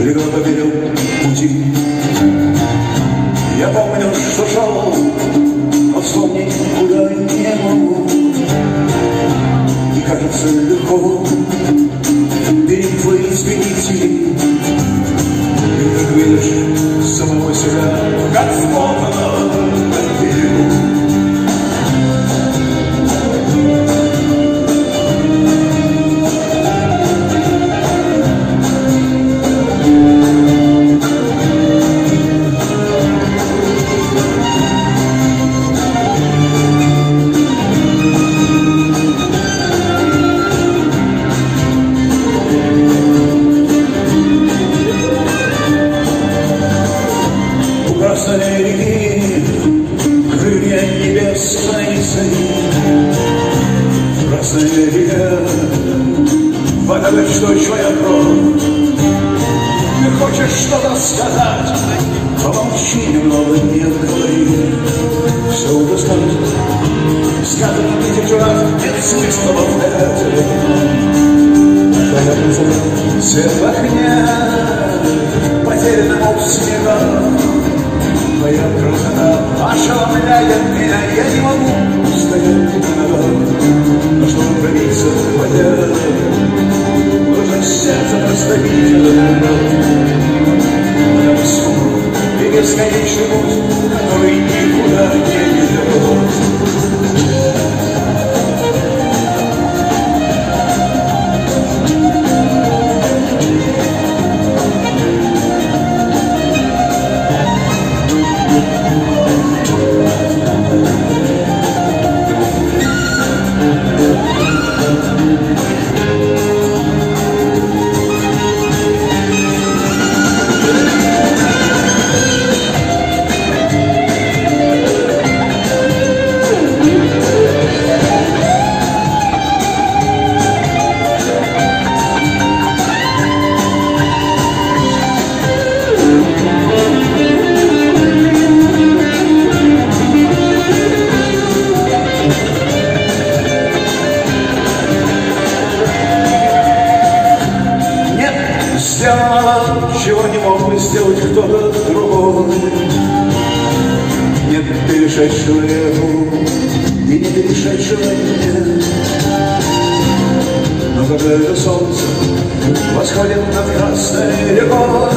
легла поперек пути. Я помню, что шел, но вспомнить куда не могу. И кажется легко перед твоей свидетелей. И как видишь самого себя, как спокойно на берегу. Красной реки, крылья небесной зари. Красная река, вода точная кровь. Ты хочешь что-то сказать, помолчи немного, не говори. Все уже сказано 1000 раз, нет смысла повторять. Свет в окне, потерянному в снегах. Твоя красота ошеломляет меня, я не могу стоять на ногах. Но чтобы пробиться в воде, нужно сердце проставить этот потому сон и бесконечный путь, который никуда не ведет. Сделала, чего не мог бы сделать кто-то другой. Нет перешедшего реку и не перешедшего нет. Но когда это солнце восходит над красной рекой,